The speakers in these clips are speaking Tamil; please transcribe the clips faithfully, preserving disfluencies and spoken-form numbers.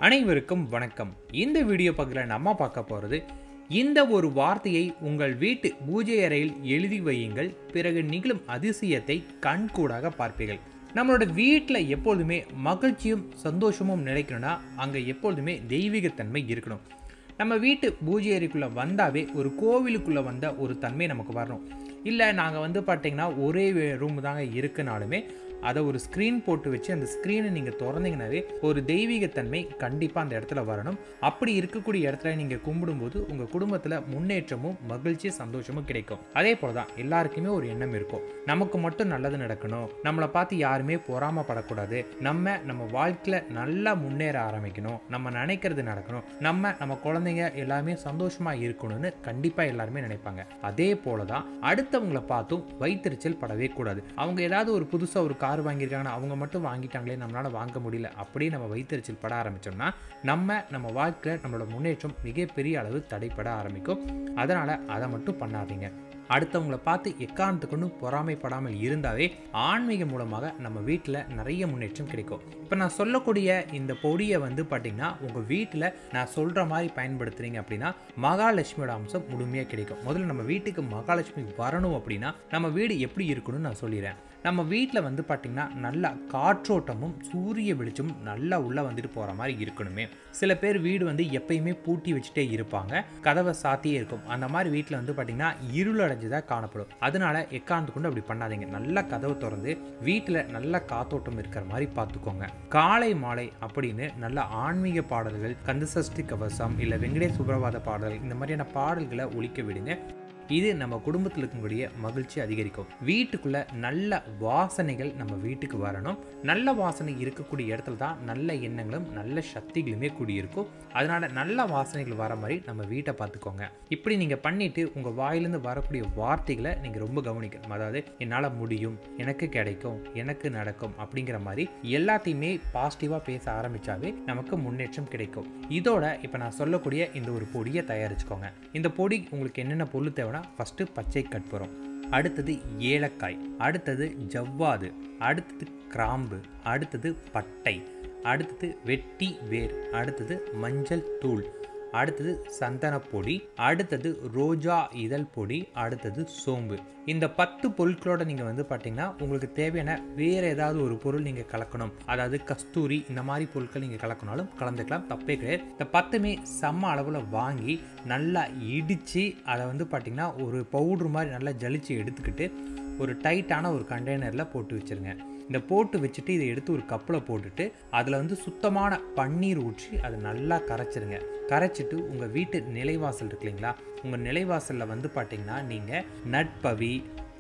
அனைவருக்கும் வணக்கம். இந்த வீடியோ பக்கத்தில் நம்ம பார்க்க போகிறது, இந்த ஒரு வார்த்தையை உங்கள் வீட்டு பூஜை அறையில் எழுதி வையுங்கள், பிறகு நிகழும் அதிசயத்தை கண்கூடாக பார்ப்பீர்கள். நம்மளோட வீட்டில் எப்பொழுதுமே மகிழ்ச்சியும் சந்தோஷமும் நிலைக்கணும்னா அங்கே எப்பொழுதுமே தெய்வீகத்தன்மை இருக்கணும். நம்ம வீட்டு பூஜை அறைக்குள்ளே வந்தாவே ஒரு கோவிலுக்குள்ளே வந்த ஒரு தன்மை நமக்கு வரணும். இல்லை நாங்கள் வந்து பார்த்திங்கன்னா ஒரே ரூம் தாங்க இருக்குனாலுமே அதை ஒரு ஸ்க்ரீன் போட்டு வச்சு அந்த ஸ்க்ரீனை நீங்கள் திறந்தீங்கன்னாவே ஒரு தெய்வீகத்தன்மை கண்டிப்பாக அந்த இடத்துல வரணும். அப்படி இருக்கக்கூடிய இடத்துல நீங்கள் கும்பிடும்போது உங்கள் குடும்பத்தில் முன்னேற்றமும் மகிழ்ச்சி சந்தோஷமும் கிடைக்கும். அதே போல தான் எல்லாருக்குமே ஒரு எண்ணம் இருக்கும், நமக்கு மட்டும் நல்லது நடக்கணும், நம்மளை பார்த்து யாருமே பொறாமப்படக்கூடாது, நம்ம நம்ம வாழ்க்கையில் நல்லா முன்னேற ஆரம்பிக்கணும், நம்ம நினைக்கிறது நடக்கணும், நம்ம நம்ம குழந்தைங்க எல்லாமே சந்தோஷமாக இருக்கணும்னு கண்டிப்பாக எல்லாருமே நினைப்பாங்க. அதே போல தான் அடுத்தவங்களை பார்த்தும் வைத்தறிச்சல் படவே கூடாது. அவங்க ஏதாவது ஒரு புதுசாக ஒரு கார் வாங்கியிருக்காங்கன்னா அவங்க மட்டும் வாங்கிட்டாங்களே நம்மளால வாங்க முடியல அப்படி நம்ம வைத்தறிச்சல் பட ஆரம்பிச்சோம்னா நம்ம நம்ம வாழ்க்கையில் நம்மளோட முன்னேற்றம் மிகப்பெரிய அளவு தடைப்பட ஆரம்பிக்கும். அதனால அதை மட்டும் பண்ணாதீங்க. அடுத்தவங்களை பார்த்து எக்காரணத்துக்கு பொறாமைப்படாமல் இருந்தாவே ஆன்மீக மூலமாக நம்ம வீட்டில் நிறைய முன்னேற்றம் கிடைக்கும். இப்போ நான் சொல்லக்கூடிய இந்த பொடியை வந்து பார்த்தீங்கன்னா உங்கள் வீட்டில் நான் சொல்கிற மாதிரி பயன்படுத்துறீங்க அப்படின்னா மகாலட்சுமியோட அம்சம் முழுமையாக கிடைக்கும். முதல்ல நம்ம வீட்டுக்கு மகாலட்சுமி வரணும் அப்படின்னா நம்ம வீடு எப்படி இருக்கணும்னு நான் சொல்லிடுறேன். நம்ம வீட்டில் வந்து பார்த்திங்கன்னா நல்லா காற்றோட்டமும் சூரிய வெளிச்சமும் நல்லா உள்ளே வந்துட்டு போகிற மாதிரி இருக்கணுமே. சில பேர் வீடு வந்து எப்பயுமே பூட்டி வச்சுட்டே இருப்பாங்க, கதவை சாத்தியே இருக்கும். அந்த மாதிரி வீட்டில் வந்து பார்த்திங்கன்னா இருளடைஞ்சதாக காணப்படும். அதனால எக்காந்து கொண்டு அப்படி பண்ணாதீங்க. நல்லா கதவை திறந்து வீட்டில் நல்ல காத்தோட்டம் இருக்கிற மாதிரி பார்த்துக்கோங்க. காலை மாலை அப்படின்னு நல்ல ஆன்மீக பாடல்கள், கந்தசஷ்டி கவசம் இல்லை வெங்கடேஷ் சுப்ரபாத பாடல்கள், இந்த மாதிரியான பாடல்களை ஒலிக்க விடுங்க. இது நம்ம குடும்பத்தில் இருக்கக்கூடிய மகிழ்ச்சி அதிகரிக்கும். வீட்டுக்குள்ள நல்ல வாசனைகள் நம்ம வீட்டுக்கு வரணும். நல்ல வாசனை இருக்கக்கூடிய இடத்துல தான் நல்ல எண்ணங்களும் நல்ல சக்திகளுமே கூடியிருக்கும். அதனால நல்ல வாசனைகள் வர மாதிரி நம்ம வீட்டை பார்த்துக்கோங்க. இப்படி நீங்க பண்ணிட்டு உங்க வாயிலிருந்து வரக்கூடிய வார்த்தைகளை நீங்க ரொம்ப கவனிக்கணும். அதாவது என்னால் முடியும், எனக்கு கிடைக்கும், எனக்கு நடக்கும் அப்படிங்கிற மாதிரி எல்லாத்தையுமே பாசிட்டிவா பேச ஆரம்பிச்சாவே நமக்கு முன்னேற்றம் கிடைக்கும். இதோட இப்ப நான் சொல்லக்கூடிய இந்த ஒரு பொடியை தயாரிச்சுக்கோங்க. இந்த பொடி உங்களுக்கு என்னென்ன பொருள் தேவை? ஃபர்ஸ்ட் பச்சை கற்பூரம், அடுத்தது ஏலக்காய், அடுத்தது ஜவ்வாது, அடுத்தது கிராம்பு, அடுத்தது பட்டை, அடுத்தது வெட்டி வேர், அடுத்தது மஞ்சள் தூள், அடுத்தது சந்தன பொடி, அடுத்தது ரோஜா இதழ் பொடி, அடுத்தது சோம்பு. இந்த பத்து பொருட்களோட நீங்கள் வந்து பார்த்தீங்கன்னா உங்களுக்கு தேவையான வேறு ஏதாவது ஒரு பொருள் நீங்கள் கலக்கணும், அதாவது கஸ்தூரி இந்த மாதிரி பொருட்கள் நீங்கள் கலக்கணாலும் கலந்துக்கலாம், தப்பே கிடையாது. இந்த பத்துமே சம அளவில் வாங்கி நல்லா இடித்து அதை வந்து பார்த்திங்கன்னா ஒரு பவுட்ரு மாதிரி நல்லா ஜலிச்சு எடுத்துக்கிட்டு ஒரு டைட்டான ஒரு கண்டெய்னரில் போட்டு வச்சுருங்க. இந்த போட்டு வச்சுட்டு இதை எடுத்து ஒரு கப்பில் போட்டுட்டு அதில் வந்து சுத்தமான பன்னீர் ஊற்றி அதை நல்லா கரைச்சிருங்க. கரைச்சிட்டு உங்கள் வீட்டு நிலைவாசல் இருக்கு இல்லைங்களா, உங்கள் நிலைவாசலில் வந்து பார்த்தீங்கன்னா நீங்கள் நட்பவி,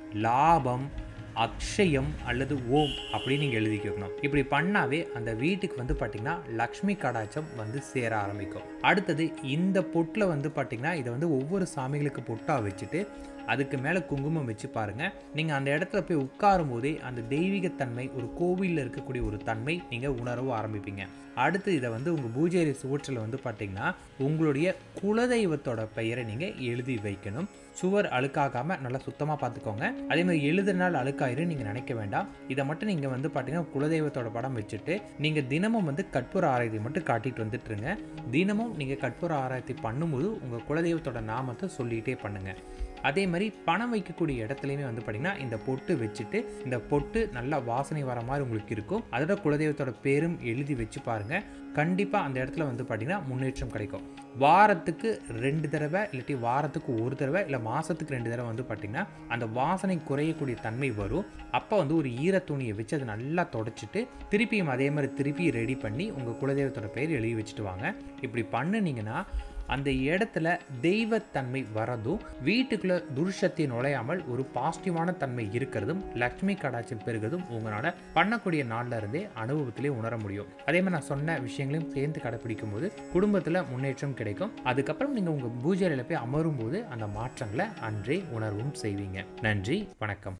லாபம், அக்ஷயம் அல்லது ஓம் அப்படின்னு நீங்கள் எழுதிக்கணும். இப்படி பண்ணாவே அந்த வீட்டுக்கு வந்து பார்த்தீங்கன்னா லக்ஷ்மி கடாட்சம் வந்து சேர ஆரம்பிக்கும். அடுத்தது இந்த பொட்டில் வந்து பார்த்தீங்கன்னா இதை வந்து ஒவ்வொரு சாமிகளுக்கு பொட்டாக வச்சுட்டு அதுக்கு மேலே குங்குமம் வச்சு பாருங்கள். நீங்கள் அந்த இடத்துல போய் உட்காரும் போதே அந்த தெய்வீகத்தன்மை, ஒரு கோவிலில் இருக்கக்கூடிய ஒரு தன்மை நீங்கள் உணரவும் ஆரம்பிப்பீங்க. அடுத்து இதை வந்து உங்கள் பூஜை சுவற்றில் வந்து பார்த்தீங்கன்னா உங்களுடைய குலதெய்வத்தோட பெயரை நீங்கள் எழுதி வைக்கணும். சுவர் அழுக்காகாமல் நல்லா சுத்தமாக பார்த்துக்கோங்க. அதே மாதிரி எழுதுனால அழுக்காயிரும் நீங்கள் நினைக்க வேண்டாம். இதை மட்டும் நீங்கள் வந்து பார்த்தீங்கன்னா குலதெய்வத்தோட படம் வச்சுட்டு நீங்கள் தினமும் வந்து கற்பூர ஆராய்ச்சி மட்டும் காட்டிட்டு வந்துட்டுருங்க. தினமும் நீங்கள் கற்பூர ஆராய்ச்சி பண்ணும்போது உங்கள் குலதெய்வத்தோட நாமத்தை சொல்லிகிட்டே பண்ணுங்கள். அதே மாதிரி பணம் வைக்கக்கூடிய இடத்துலையுமே வந்து பார்த்தீங்கன்னா இந்த பொட்டு வச்சுட்டு இந்த பொட்டு நல்லா வாசனை வர மாதிரி உங்களுக்கு இருக்கும். அதோட குலதெய்வத்தோட பேரும் எழுதி வச்சு பாருங்கள். கண்டிப்பாக அந்த இடத்துல வந்து பார்த்தீங்கன்னா முன்னேற்றம் கிடைக்கும். வாரத்துக்கு ரெண்டு தடவை இல்லாட்டி வாரத்துக்கு ஒரு தடவை இல்லை மாதத்துக்கு ரெண்டு தடவை வந்து பார்த்தீங்கன்னா அந்த வாசனை குறையக்கூடிய தன்மை வரும். அப்போ வந்து ஒரு ஈர துணியை வச்சு அதை நல்லா தொடச்சிட்டு திருப்பியும் அதே மாதிரி திருப்பி ரெடி பண்ணி உங்கள் குலதெய்வத்தோட பேர் எழுதி வச்சுட்டு வாங்க. இப்படி பண்ணினீங்கன்னா அந்த இடத்துல தெய்வத்தன்மை வரதும் வீட்டுக்குள்ள துர்சக்தி நுழையாமல் ஒரு பாசிட்டிவான தன்மை இருக்கிறதும் லக்ஷ்மி கடாட்சம் பெருகிறதும் உங்களால் பண்ணக்கூடிய நாளில் இருந்தே அனுபவத்திலே உணர முடியும். அதே மாதிரி நான் சொன்ன விஷயங்களையும் சேர்ந்து கடைப்பிடிக்கும் போது குடும்பத்தில் முன்னேற்றம் கிடைக்கும். அதுக்கப்புறம் நீங்கள் உங்கள் பூஜையில் போய் அமரும் போது அந்த மாற்றங்களை அன்றே உணர்வும் செய்வீங்க. நன்றி, வணக்கம்.